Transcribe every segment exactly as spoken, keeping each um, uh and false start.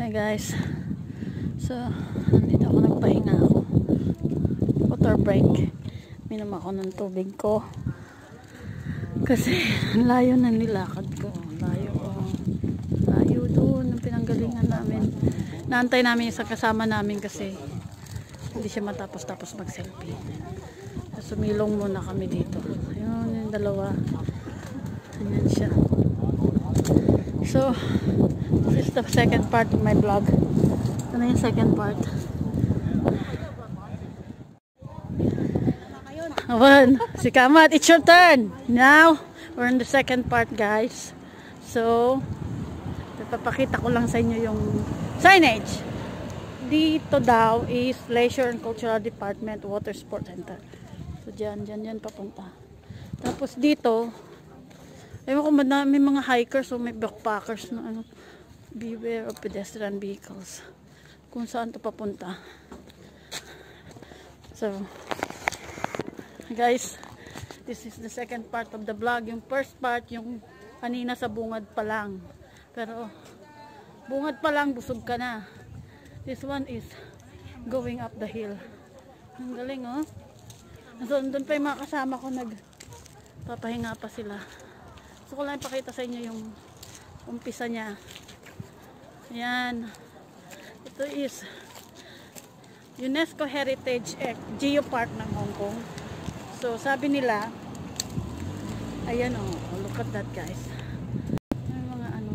Hi guys. So, nandito ako, nagpahinga ako. Water break. Minom ako ng tubig ko. Kasi, layo na nilakad ko. Layo ko. Layo doon, ang pinanggalingan namin. Naantay namin yung kasama namin kasi hindi siya matapos-tapos mag-selfie. So, sumilong muna kami dito. Ayun, yung dalawa. Ayan siya. So, this is the second part of my vlog. Ito na yung second part. Awan, si Kamat, it's your turn. Now, we're in the second part, guys. So, papakita ko lang sa inyo yung signage. Dito daw is Leisure and Cultural Department, Water Sport Center. So, dyan, dyan, dyan papunta. Tapos dito, ewan ko, may mga hikers o may backpackers na ano, beware of pedestrian vehicles. Kung saan to papunta. So, guys, this is the second part of the vlog. Yung first part, yung kanina sa bungad pa lang. Pero, bungad pa lang, busog ka na. This one is going up the hill. Ang galing, oh. So, doon pa yung mga kasama ko, nagpapahinga pa sila. So, ko lang ipakita sa inyo yung umpisa niya. Ayan. Ito is UNESCO Heritage GEOPARK ng Hong Kong. So, sabi nila, ayan o, oh, look at that guys. May mga ano,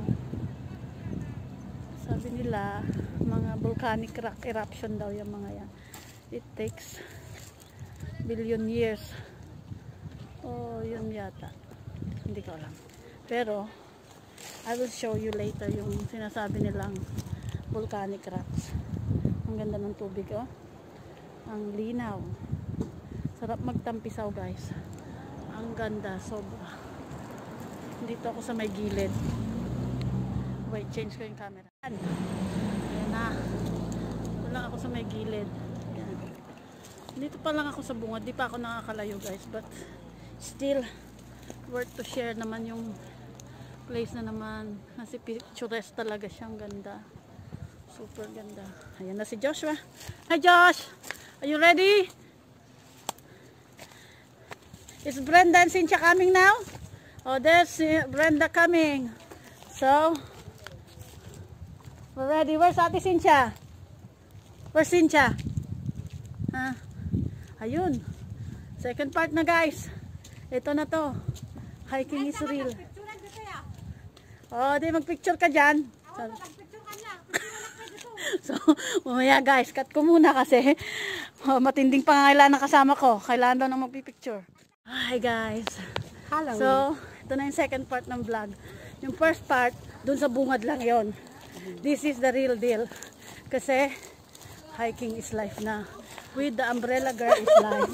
sabi nila, mga volcanic rock eruption daw yung mga yan. It takes billion years. Oh, yun yata. Hindi ko alam. Pero, I will show you later yung sinasabi nilang volcanic rocks. Ang ganda ng tubig, oh. Ang linaw. Sarap magtampisaw, guys. Ang ganda, sobra. Dito ako sa may gilid. Wait, change ko yung camera. Ayan na. Dito lang ako sa may gilid. Ayan. Dito pa lang ako sa bungad. Di pa ako nakakalayo, guys. But, still, worth to share naman yung place na naman. Kasi picturesque talaga siyang ganda. Super ganda. Ayan na si Joshua. Hi Josh! Are you ready? Is Brenda and Cynthia coming now? Oh, there's Brenda coming. So, we're ready. Where's Ate Cynthia? Where's Cynthia? Ha? Ayun. Second part na, guys. Ito na to. Hiking is real. Oh, di magpicture ka dyan. So, so, mamaya guys, cut ko muna kasi oh, matinding pangangailangan ng kasama ko. Kailangan daw na magpipicture. Hi guys. Hello. So, ito na yung second part ng vlog. Yung first part, dun sa bungad lang yon. This is the real deal. Kasi, hiking is life na. With the umbrella girl is life.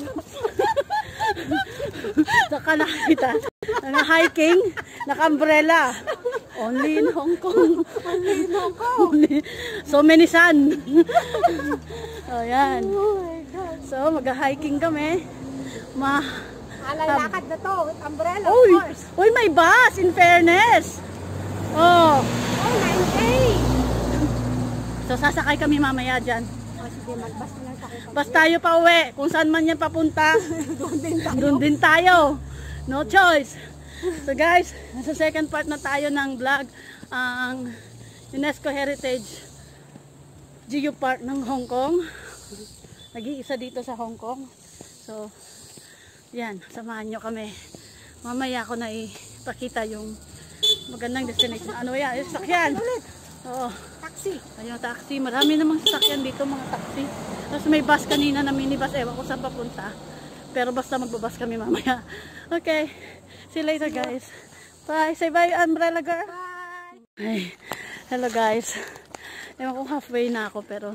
Saka nakita, naka-hiking, naka-umbrella. Only in Hong Kong. Only in Hong Kong. Only, so many sun. Oh, yan. Oh my God. So, mag-hiking kami. Ma Alalakad na to with umbrella, Uy, of course. uy, may bus, in fairness. Oh. Oh, nine K. So, sasakay kami mamaya dyan. Oh, sige, mag-bus na lang sa akin. Bus tayo pa uwi. Kung saan man yan papunta, Doon din tayo. doon din tayo. No choice. So guys, sa second part na tayo ng vlog, ang UNESCO Heritage GEOPARK ng Hong Kong. Nag-iisa dito sa Hong Kong. So, yan, samahan nyo kami. Mamaya ko na ipakita yung magandang destination. Ano yan? Yung sakyan. Oo. Taxi. Ayun, taxi. Marami namang sakyan dito, mga taxi. Tapos may bus kanina na minibus. Ewan ko saan papunta. Pero basta magbabas kami mamaya. Okay. See you later, guys. Bye. Say bye, umbrella girl. Bye. Ay, hello, guys. Ewan ko halfway na ako, pero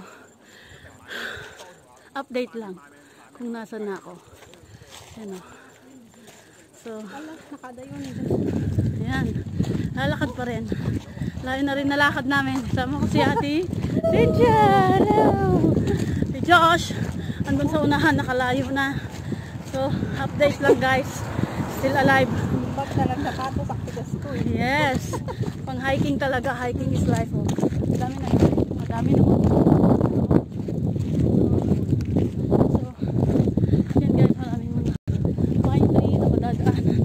update lang kung nasa na ako. Ayan o. So, Alam, nakadayon. ayan. Lalakad pa rin. Layo na rin nalakad namin. Sama ko si Ate Cynthia. Hello. Si Josh. Andun sa unahan. Nakalayo na. So, update lang, guys. Still alive. Ba't na lang sapato sa tigas ko eh. Yes. Pang hiking talaga. Hiking is life. Oh. Dami na. Dami naman. So, yan guys, maraming mga pine tree na madadaanan.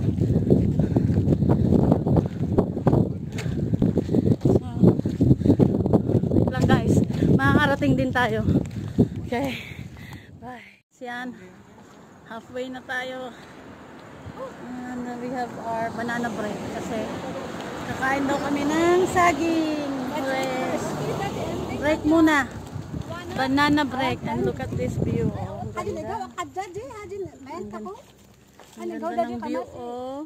So, wait lang guys. Makakarating din tayo. Okay. Bye. Yan. Halfway na tayo. And we have our banana bread kasi kakain daw kami ng saging. Bread. Break muna. Banana break. And look at this view. Oh, ang ganda. Ang ganda ng view. Oh.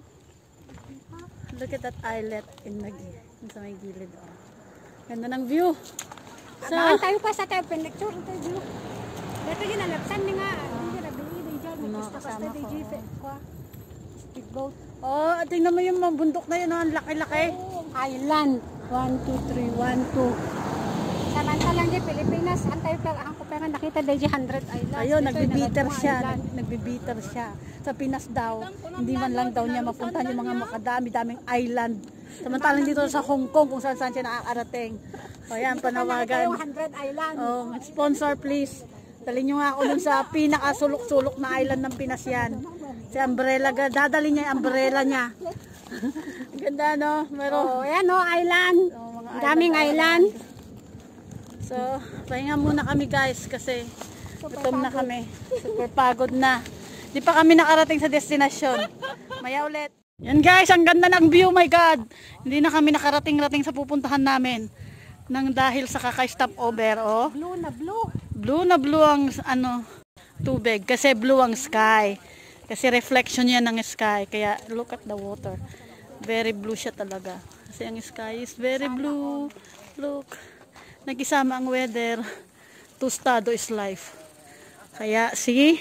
Look at that islet in the sa may gilid. Oh. Ganda ng view. So, Saan tayo pa sa tayo picture interview. Dito yun alapsan ni nga. Hindi na bili di dyan. No, Basta kasama basta di ko. jife. Speedboat. oh, tingnan mo yung mga bundok na yun. Oh, ang laki-laki. Island. one, two, three, one, two. Samantalang di Pilipinas. Ang tayo pa ang kupera nakita di one hundred islands. Ayun, Dito, nagbibiter nalagpong siya. island. Nag, nagbibiter siya. Sa Pinas daw, hindi man lang daw niya mapuntahan yung mga makadami-daming island. Samantalang dito sa Hong Kong, kung saan-saan siya nakakarating. O yan, panawagan. one hundred island. Oh, sponsor please. Dalhin nyo nga ako dun sa pinakasulok-sulok na island ng Pinas yan. Si umbrella, dadali niya yung umbrella niya. Ganda no? Meron. Oh, yan o, island. Oh, mga Daming island. So, pahinga muna kami guys kasi gutom na kami. Super pagod na. Di pa kami nakarating sa destinasyon. Maya ulit. Yan guys, ang ganda ng view, my God. Hindi na kami nakarating-rating sa pupuntahan namin. Nang dahil sa kaka-stop over, oh. Blue na blue. Blue na blue ang ano, tubig. Kasi blue ang sky. Kasi reflection yan ng sky. Kaya look at the water. Very blue siya talaga. Kasi ang sky is very blue. Look. Nag-isama ang weather. Tostado is life. Kaya see,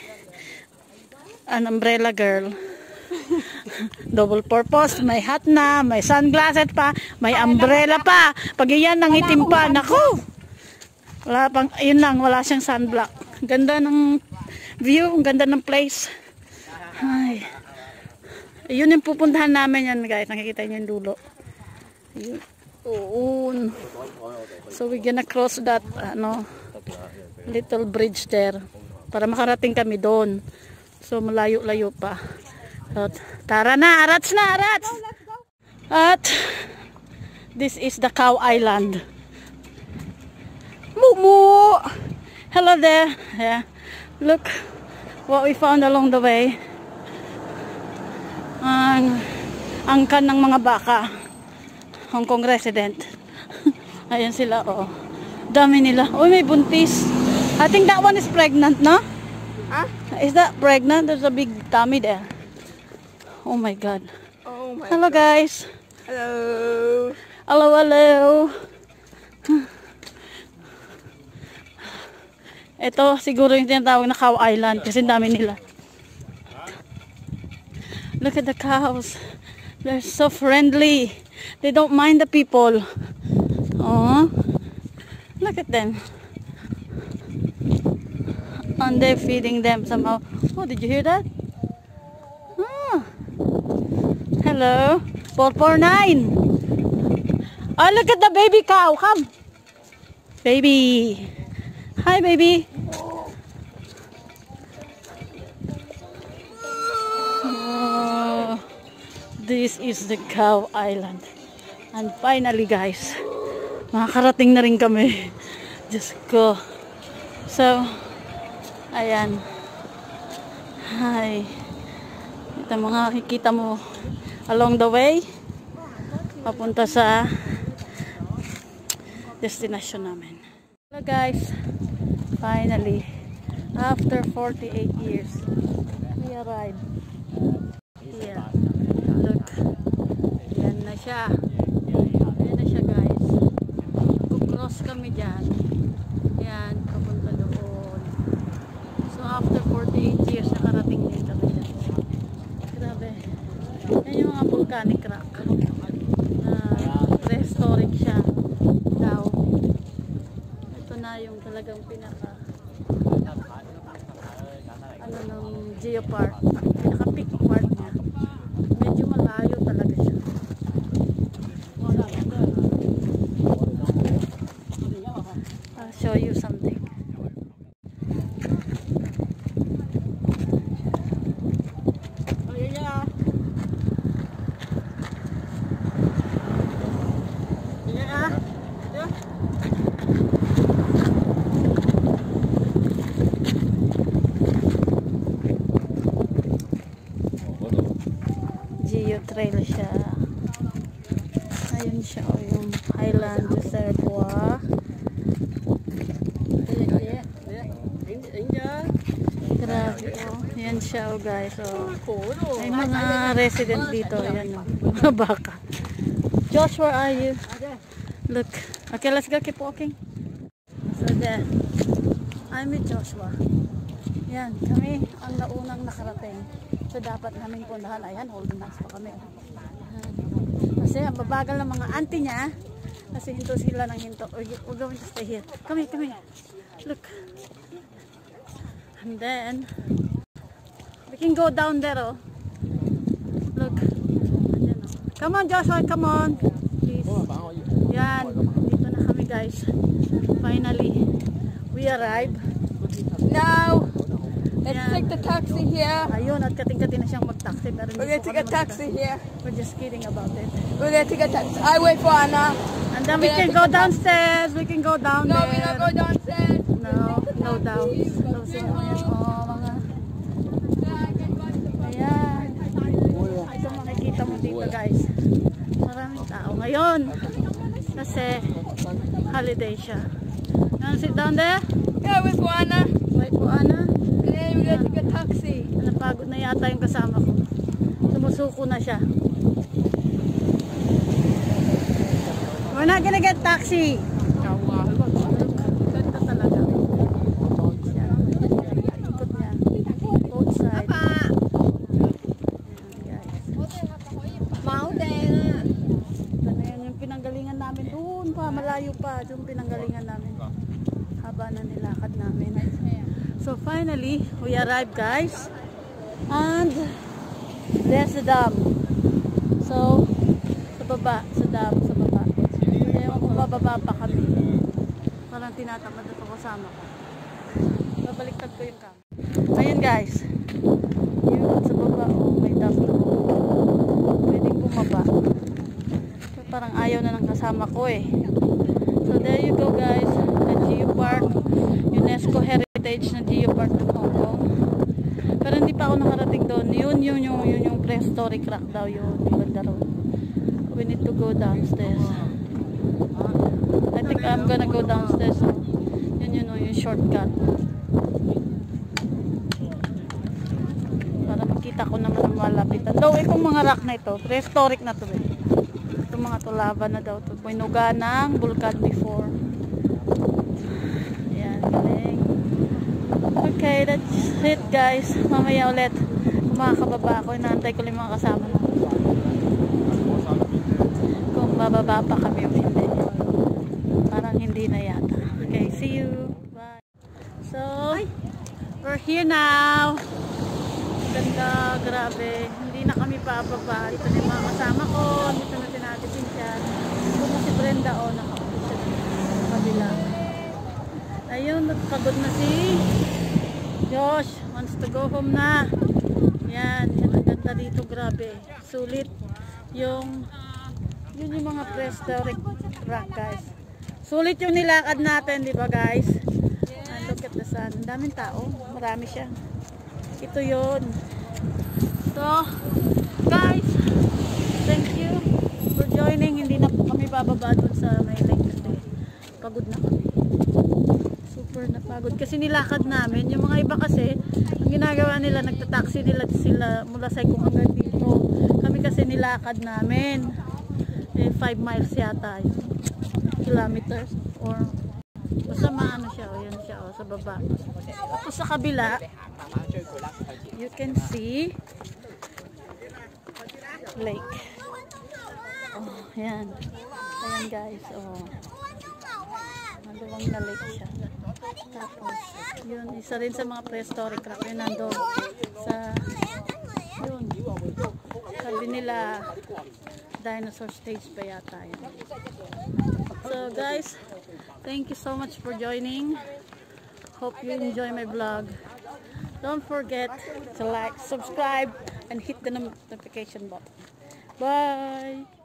an umbrella girl. Double purpose, may hat na, may sunglasses pa, may umbrella pa. Pag iyan nang itim pa, naku! Wala pang, yun lang, wala siyang sunblock. Ganda ng view, ganda ng place. Ay. Yun yung pupuntahan namin yan guys, nakikita niyo yung dulo. Yun. Oo. So we're gonna cross that, ano, little bridge there. Para makarating kami doon. So malayo-layo pa. So, tara na, arats na, arats! At this is the Cow Island. Mumu! Hello there. Yeah. Look what we found along the way. Ang angkan ng mga baka. Hong Kong resident. Ayan sila, oh. Dami nila. Oh, may buntis. I think that one is pregnant, no? Huh? Is that pregnant? There's a big tummy there. Oh my God. Oh my Hello God. guys. Hello. Hello, hello. Ito siguro yung tinatawag na Cow Island kasi dami nila. Look at the cows. They're so friendly. They don't mind the people. Oh, look at them. And they're feeding them somehow. Oh, did you hear that? Ah. Hello. four four nine. Oh, look at the baby cow. Come. Baby. Hi, baby. Oh, this is the Cow Island. And finally, guys, makakarating na rin kami. Diyos ko. So, ayan. Hi. Ito mga kikita mo along the way. Papunta sa destination namin. Hello guys. Finally, after forty-eight years, we arrived. Here. Look. Yan na siya. Yan na siya guys. Kukross kami dyan. Yan. Papunta doon. So after forty-eight years, nakarating din kami dyan. Grabe. Yan yung mga volcanic rock. Uh, prehistoric siya. Daw. Ito na yung talagang pinaka ano ng GEOPARK. Pinaka peak part niya. Medyo malayo talaga siya. show you something. Oh, yeah, yeah. Yeah. Yeah. Geo trail siya. Ayun siya, oh, yung Highland Reservoir. Grabe, oh. Yan siya, oh, guys. Oh. May mga resident dito. Ayan, oh. Mga baka. Josh, where are you? Look. Okay, let's go. Keep walking. So there. I'm with Joshua. Yan, kami ang naunang nakarating. So dapat namin puntahan. Ayan, holding hands pa kami. Kasi ang babagal ng mga auntie niya. Kasi hinto sila ng hinto. We're going to stay here. Come here, come here. Look. And then, we can go down there, oh. Look. Ayan, oh. Come on, Joshua, come on. Please. Yan. Dito na kami, guys. Finally, we arrived. Now, let's Yan. take the taxi here. Ayun, at kating-kating na siyang mag-taxi. Pero We're hindi gonna po take a kami taxi mag-taxi. here. We're just kidding about it. We're gonna take a taxi. I wait for Anna. And then we can go downstairs. We can go down No, there. we're not go downstairs. No, no doubt. No, so, ayan, oh, mga... Ayan. Ito makikita mo dito, guys. Maraming tao ngayon. Kasi holiday siya. You wanna sit down there? Yeah, with Anna. Wait po, Ana. And then we're gonna take a taxi. Napagod na yata yung kasama ko. Sumusuko na siya. We're not gonna get taxi. Ganda talaga. Ikot niya. Both side. Ayan, guys. Mountain. Ito na yan yung pinanggalingan namin. Doon pa, malayo pa. Yung pinanggalingan namin. Haba na nilakad namin. So finally, we arrived, guys. And there's the dam. So, sa baba, sa dam, sa baba. Kaya kung bababa pa kami. Parang tinatamad ako kasama ko. Babaliktad ko yung cam. Ayun, guys. Yun, sa baba, oh, may dam na. Pwedeng bumaba. So, parang ayaw na ng kasama ko eh. So there you go, guys. The GEOPARK, UNESCO Heritage na GEOPARK ng Hong Kong. Pero hindi pa ako nakarating doon. Yun, yun, yun, yun, yung prehistoric rock daw yun. Banda road. We need to go downstairs. I think I'm gonna go downstairs. So, yun, yun, yun, yung shortcut. Para makita ko naman ang malapitan. Though, itong mga rock na ito, prehistoric na to eh. Itong mga to lava na daw to. Pinuga ng vulkan before. Ayan, galing. Okay, that's it, guys. Mamaya ulit. Kung makakababa ako, inaantay ko lang mga kasama mo. Kung bababa pa kami o hindi. Parang hindi na yata. Okay, see you. Bye. So, we're here now. Ganda, grabe. Hindi na kami bababa. Ito na yung mga kasama ko. Dito na natin siya. Ito na si Brenda, o, oh, nakaulit siya sa kabila. Ayun, pagod na si Josh. Wants to go home na. Yan, yan ang ganda dito, grabe. Sulit yung yun yung mga prehistoric rock, guys. Sulit yung nilakad natin, di ba, guys? And look at the sun. Ang daming tao. Marami siya. Ito yun. So, guys, thank you for joining. Hindi na po kami bababa doon sa may lake kasi pagod na kami. Super napagod. Kasi nilakad namin. Yung mga iba kasi, ang ginagawa nila, nagtataksi nila sila mula sa kung hanggang dito. Kami kasi nilakad namin. Eh, five miles yata yun. Kilometers. Or, basta maano siya. O, yan siya. O, sa baba. Tapos sa kabila, you can see lake. Oh, yan. Ayan, guys. Oh. Maluwang na lake siya. Tapos, yun. Isa rin sa mga prehistoric rock. Yun, nando sa yun. Sabi nila dinosaur stage pa yata yun. So, guys, Thank you so much for joining. Hope you enjoy my vlog. Don't forget to like, subscribe, and hit the notification button. Bye!